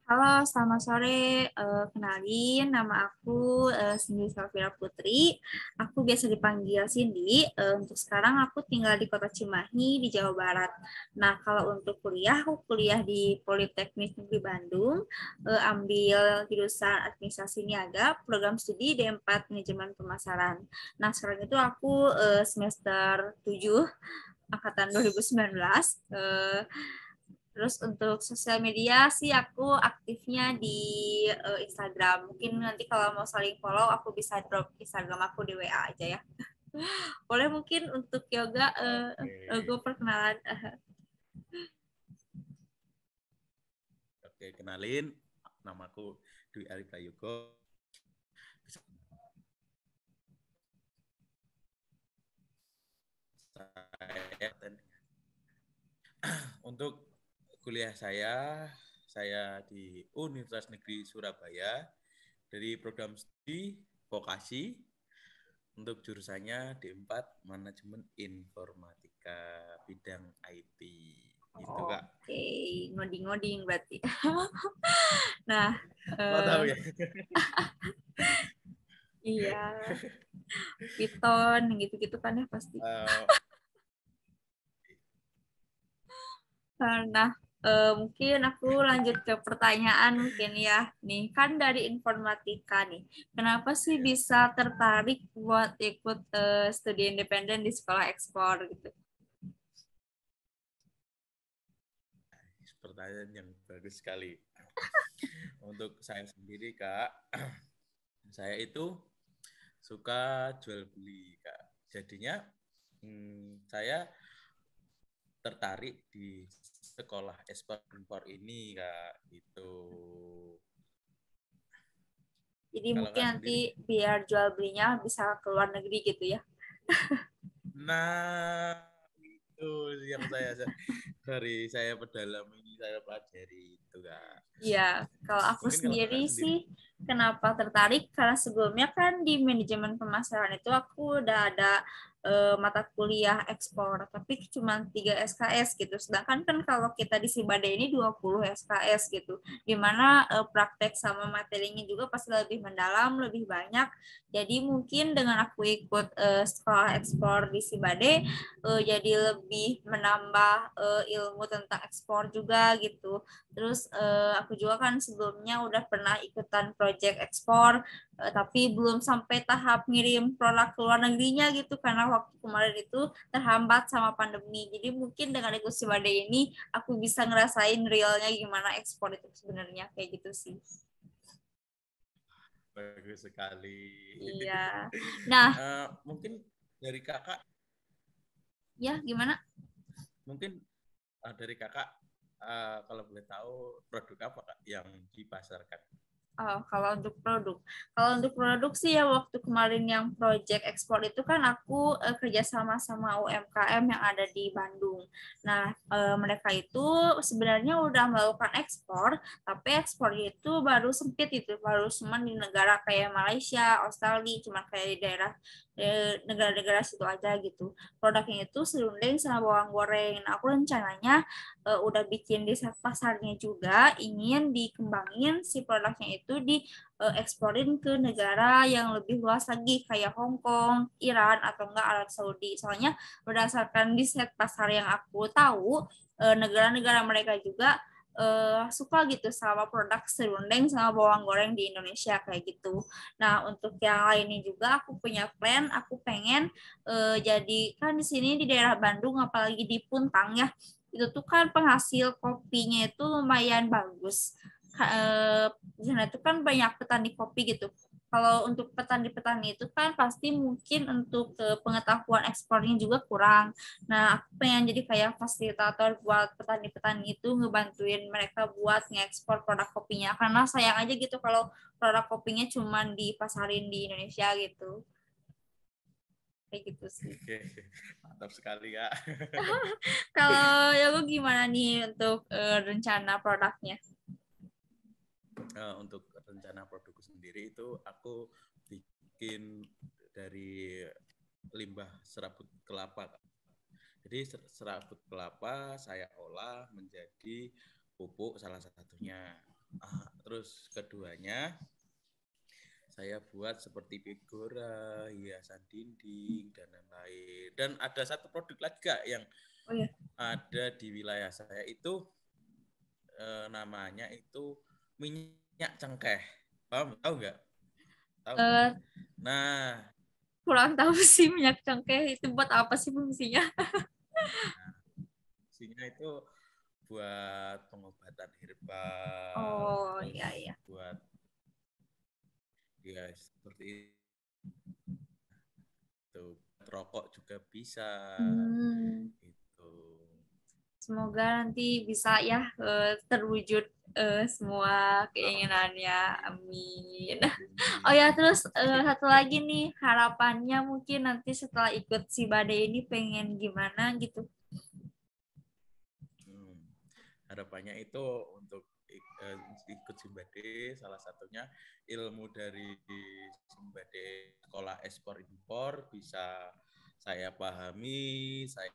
Halo, selamat sore. Kenalin, nama aku Cindy Safira Putri. Aku biasa dipanggil Cindy. Untuk sekarang aku tinggal di Kota Cimahi di Jawa Barat. Nah, kalau untuk kuliah, aku kuliah di Politeknik Negeri Bandung. Ambil jurusan Administrasi Niaga, program studi D4 Manajemen Pemasaran. Nah, sekarang itu aku semester 7, angkatan 2019. Terus untuk sosial media sih aku aktifnya di Instagram. Mungkin nanti kalau mau saling follow aku bisa drop Instagram aku di WA aja ya. Boleh mungkin untuk yoga Oke, gue perkenalan. oke, kenalin, namaku Dwi Ari Prayogo. Saya untuk kuliah saya di Universitas Negeri Surabaya dari program studi vokasi untuk jurusannya D4 Manajemen Informatika bidang IT. Gitu, Kak. Oke, ngoding-ngoding berarti. Nah, Kok tahu eh, ya? iya, Python gitu-gitu kan ya pasti. Eh, Nah, mungkin aku lanjut ke pertanyaan mungkin ya. Nih, kan dari informatika nih. Kenapa sih ya, bisa tertarik buat ikut studi independen di sekolah ekspor gitu? pertanyaan yang bagus sekali. Untuk saya sendiri, Kak, saya itu suka jual beli, Kak. Jadinya saya tertarik di sekolah ekspor impor ini, Kak. Gitu. Jadi Kalau mungkin Kak nanti sendiri? biar jual belinya bisa ke luar negeri gitu ya. Nah, itu yang saya pedalami, saya pelajari itu, Kak. Iya, kalau aku Mungkin kalau sendiri Kakak sendiri? sih kenapa tertarik karena sebelumnya kan di manajemen pemasaran itu aku udah ada mata kuliah ekspor, tapi cuma 3 SKS gitu. Sedangkan kan kalau kita di Sibade ini 20 SKS gitu, dimana praktek sama materinya juga pasti lebih mendalam, lebih banyak. Jadi mungkin dengan aku ikut sekolah ekspor di Sibade, jadi lebih menambah ilmu tentang ekspor juga gitu. Terus aku juga kan sebelumnya udah pernah ikutan project ekspor, tapi belum sampai tahap ngirim produk ke luar negerinya gitu karena waktu kemarin itu terhambat sama pandemi. Jadi mungkin dengan ikut Simade ini aku bisa ngerasain realnya gimana ekspor itu sebenarnya kayak gitu sih. Bagus sekali. Iya. Nah, Mungkin dari Kakak, ya gimana? mungkin dari Kakak, kalau boleh tahu produk apa, Kak, yang dipasarkan? Oh, kalau untuk produk sih ya waktu kemarin yang project ekspor itu kan aku kerja sama UMKM yang ada di Bandung. Nah, mereka itu sebenarnya udah melakukan ekspor, tapi ekspornya itu baru sempit itu, baru cuma di negara kayak Malaysia, Australia, cuma kayak di daerah negara-negara situ aja gitu. Produknya itu serundeng sama bawang goreng. Nah, aku rencananya udah bikin di pasarnya juga ingin dikembangin si produknya itu dieksporin ke negara yang lebih luas lagi kayak Hong Kong, Iran atau enggak Arab Saudi. Soalnya berdasarkan di set pasar yang aku tahu negara-negara mereka juga suka gitu sama produk serundeng sama bawang goreng di Indonesia kayak gitu. Nah, untuk yang lainnya juga aku punya plan, aku pengen jadi kan di sini di daerah Bandung apalagi di Puntang ya itu tuh kan penghasil kopinya itu lumayan bagus. Di sana itu kan banyak petani kopi gitu. Kalau untuk petani-petani itu kan pasti mungkin untuk pengetahuan ekspornya juga kurang. Nah, aku pengen jadi kayak fasilitator buat petani-petani itu ngebantuin mereka buat ngekspor produk kopinya. Karena sayang aja gitu kalau produk kopinya cuma dipasarin di Indonesia gitu. Kayak gitu sih. Oke, mantap sekali, Kak. Kalau ya lu gimana nih untuk rencana produknya? Untuk rencana produkku sendiri itu aku bikin dari limbah serabut kelapa, Kak. Jadi serabut kelapa saya olah menjadi pupuk salah satunya. Terus keduanya saya buat seperti figura, hiasan dinding dan lain-lain. Dan ada satu produk lagi Kak yang ada di wilayah saya itu namanya itu minyak cengkeh. Paham? Tahu nggak? Tahu nggak? Nah, Kurang tahu sih minyak cengkeh itu buat apa sih fungsinya? fungsinya itu buat pengobatan herbal, Oh terus iya iya. buat ya seperti itu. Rokok juga bisa. Itu. Semoga nanti bisa ya terwujud semua keinginannya. Amin. Oh ya, terus satu lagi nih, harapannya mungkin nanti setelah ikut si Badai ini pengen gimana gitu. Harapannya itu untuk ikut Simbade, salah satunya ilmu dari Simbade sekolah ekspor impor bisa saya pahami, saya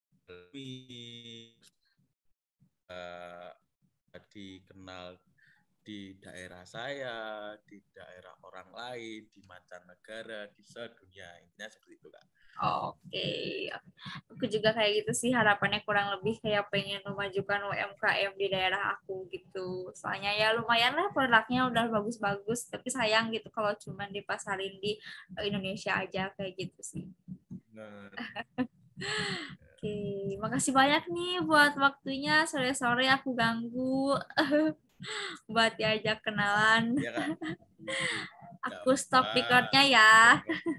dikenal di daerah saya, di daerah orang lain, di mancanegara, di sedunia. Intinya seperti itu, Kak. Oke, aku juga kayak gitu sih harapannya kurang lebih kayak pengen memajukan UMKM di daerah aku gitu. Soalnya ya lumayan lah produknya udah bagus-bagus, tapi sayang gitu kalau cuma dipasarin di Indonesia aja kayak gitu sih. Nah, Oke, makasih banyak nih buat waktunya. Sore-sore aku ganggu buat diajak kenalan. ya Kak. Gak Aku stop apa. recordnya ya.